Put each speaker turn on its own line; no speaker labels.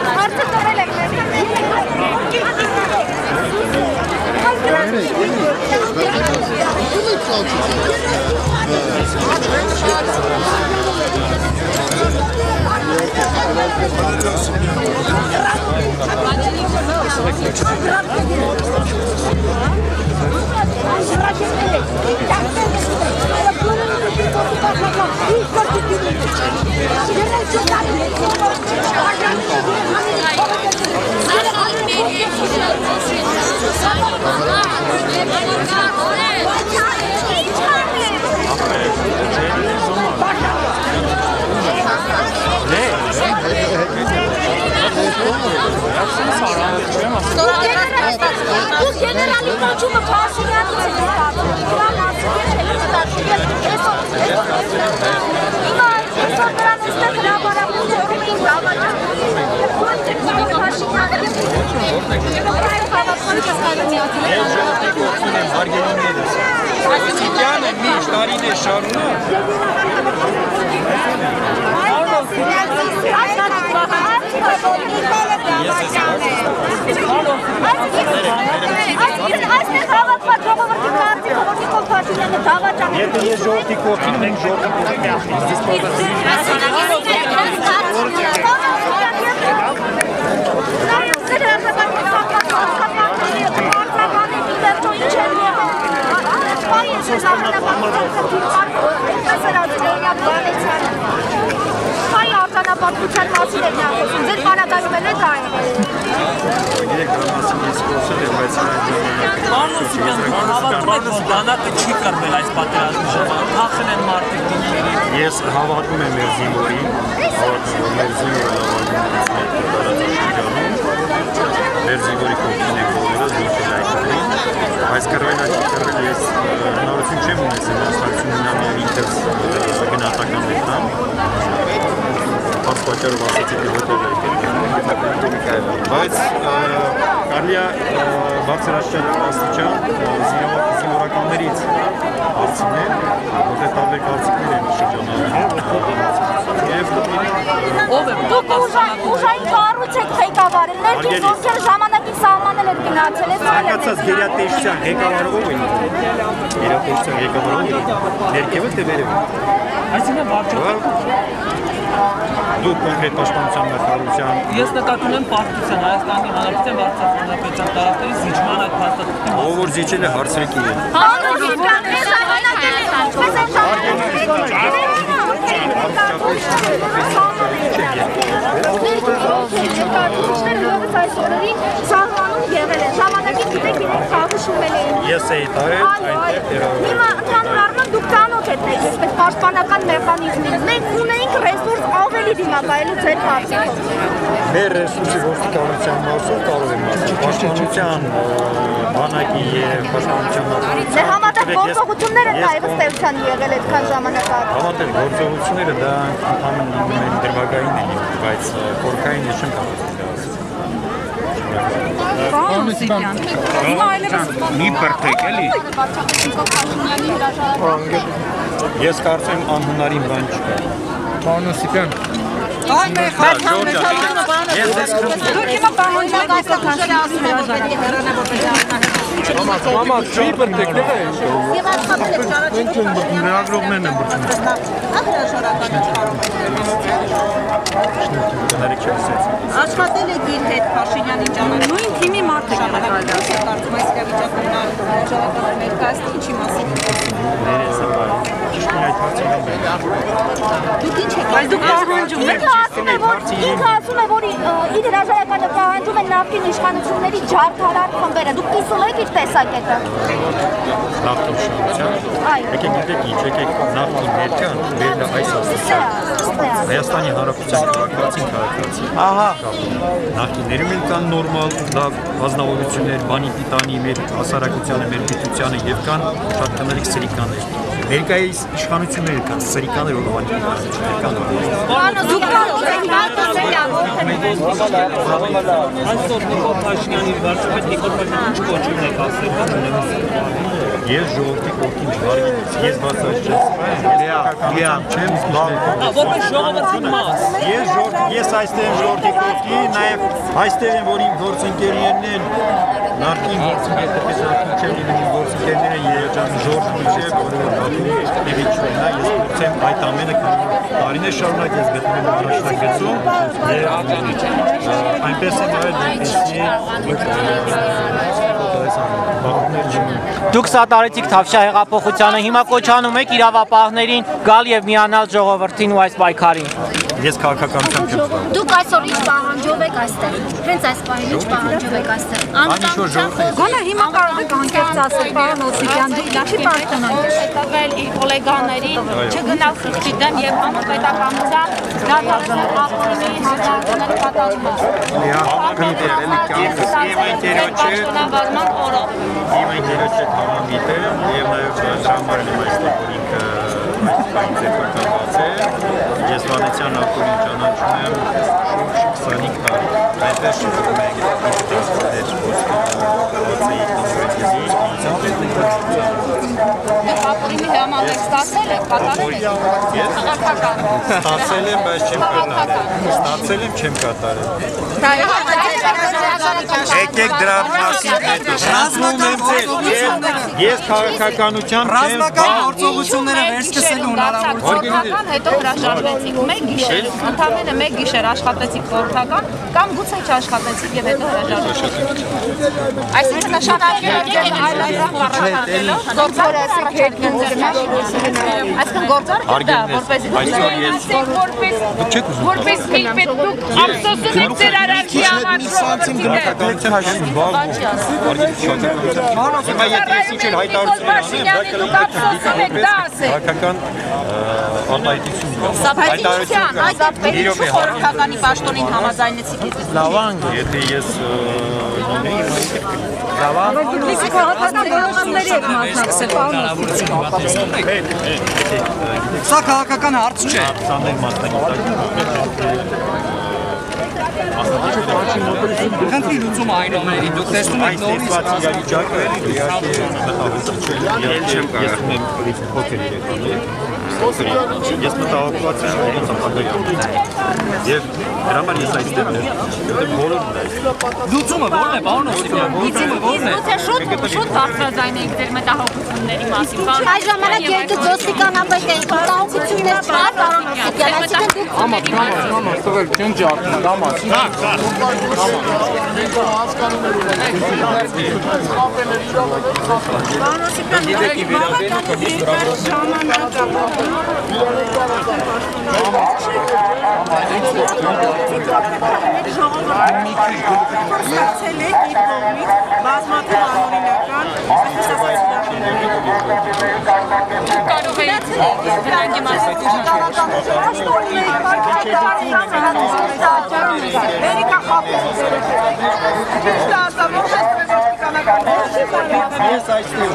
Ես հավատում եմ մեր զինվորին, մեր զինվորի կողքին եք բոլորս, ոչ էլ այդքանին, բայց կրվեն ես հնարություն չեմ ունեցել հաստատություն ունենալ ինքս գնահատական դեպքան, բաց պատճառով ասացի հոտել եկել, բայց կարելի է բարձրաստիճան զինվորականներից հարցիներ, որտեղ տարբեր կարծիքներ են շրջանառվում եւ
դուք ուժային կառույց եք ղեկավարել, ներքին գործերը ժամանակին սահմանել եք գնացել,
ցանկացած գերատեսչության ղեկավարը ով է։ Գերատեսչության ղեկավարը ներքևը թե վերևը։
Այսինքն վարչապետ
դուք կոնկրետ պաշտպանության նախարարության
Ես նկատում եմ պարտության Հայաստանի Հանրապետության վարչապետության տարածքների զիջման այդ փաստաթղթի
ով որ զիջել է հարցրեկի է։ Ես էի տարել այնտեղ
Հիմա ընդհանուր առմամբ դուք ծանոթ եք այսպես պաշտպանական մեխանիզմին։ Մենք ունեինք ռեսուրս ավելի դիմակայելու ձեր հարցերից։
Մեր ռեսուրսի ոստիկանության մասով կարող եմ ասել պաշտպանության բանակի եւ պաշտպանության
Դե համատեղ գործողությունները նաև ըստ էության եղել այդքան ժամանակ առաջ։
Համատեղ գործողությունները դա ընդհանրապես դրվագային են, բայց խորքային ես չեմ կարող ասել։
Մի բրդեք էլի։
Ես կարծեմ անհնարին բան չկա։
Պարոն Սիպյան։ Մամա, չի բրդեք
Լրագրողներն են
Աշխատել եք իր հետ Փաշինյանին ճանաչել։
Նույն թիմի մարդ եք
Կարծում այս իրավիճակում ժողովրդական ներկայացնի ինչի մասին։ Դուք ինչ եք։
Բայց դուք պահանջում եք ինքը ասում է, որ իր հրաժարականը պահանջում են նախկին իշխանությունների ջարդարար խմբերը։ Դուք կիսում եք իր տեսակետը։
Նախկին իշխանության։ Եկեք գիտեք ինչ, եկեք նախկին ներկան վերնա այս ասացիան։ Հայաստանի Հանրապետության քաղաքացի։ Ահա։ Նախկիններում էլ կան նորմալ լավ ազնվորություններ, բանի պիտանի մեր հասարակությանը, մեր պետությանը եւ կան շատ քանալիք սրիկաներ։ Ներկայիս իշխանությունները կան սրիկաներ ու բանի
Պարոն, դուք կարող եք
Այսօր Նիկոլ Փաշինյանի վարչապետ Նիկոլ Փաշինյանը ինչ կոչում եք ասել։
Ես ժողովրդի կողքին վարի ես բացած չեմ, չեմ զբաղվել։
Որպես ժողովրդի մաս։
Ես այստեղ ժողովրդի կողքի, նաև Այստեղ են, որ իմ գործընկերներն են, նախկին գործընկերներից նախկին չեմ լինում իմ գործընկերները Երաջան Ժորժ Միջև, որը Բաթումի տևիչներն է, ես փորձեմ այդ ամենը տարիներ շարունակ ես գտնում եմ առաջնագծում եւ այնպես եմ արել,
Դուք սատարեցիք Թավշյա հեղափոխությանը, հիմա կոչանում եք իրավապահներին գալ եւ միանալ ժողովրդին ու այս պայքարին։
Ես քաղաքականությամբ չեմ զբաղվում։
Դուք այսօր ինչ պահանջով եք այստեղ։ Հենց այս պահին ինչ պահանջով եք այստեղ։
Գոնե հիմա կարող եք անկեղծ ասել, պարոն Օսիպյան, դուք ինչի պաշտոնանք եք
տվել իր գոլեգաներին, չգնալ խղճի դեմ եւ անպետականությամբ դատապարտել ապօրինի հաջողությունների պատասխանը։
Իմ ընկերոջը համամիտ է եւ նաեւ ժամանակ եմ այստեղ ինքը ձեռքականված է։ Ես Վանեցյան Ակումբին ճանաչում եմ շուրջ 25 տարի։ Այնպես շփվում ենք
Դուք ապօրինի հրամաններ ստացել եք, կատարել եք։ Քաղաքական։
Ստացել եմ, բայց չեմ կատարել։ Ստացել եմ, չեմ կատարել։ Եկեք դրա մասին շնորհում եմ ձեզ։ Ես քաղաքականությամբ չեմ
գործողությունները վերսկսելու
հնարավորություն հետո հրաժարվեցիք մեկ գիշեր, ընդամենը մեկ գիշեր աշխատեցիք խորհրդական կամ գուցե չաշխատեցիք եւ հետո հրաժարվեցիք։ Այսինքն նշանակել է այլազգ առաջարկելով գործարը առաջարկել այսինքն գործարը դա որպեսզի
որպես պետ դուք ափսոսում եք ձեր արարքի համար
քաղաքական արտահայտություն
խորհրդականի պաշտոնին համաձայնեցիք
եթե ես
Սա քաղաքական հարց չէ։ Խնդրի լուծումը այնուամենայնիվ դուք տեսնում եք նորից
իրավիճակը իհարկե մտահոգություն չեմ կարող փոքր ես մտահոգված եմ ապագայում եւ դրա համար ես այստեղ եմ որտեղ բոլորն են
լուծումը ո՞րն է, պարոն Օսիպյան, լուծումը ո՞րն է։
Գուցե շուտ բարձրաձայնեիք ձեր մտահոգությունների մասին։
Այս ժամանակ երկու ոստիկանապետ են, մտահոգություններ չկար, պարոն Օսիպյան, այսինքն դուք
տվել չեն ջարդում, դամաս։
Պարոն Օսիպյան, ստացել եք իր կողմից բազմաթիվ անօրինական
կարող եք դրանքի մասին
ես այստեղ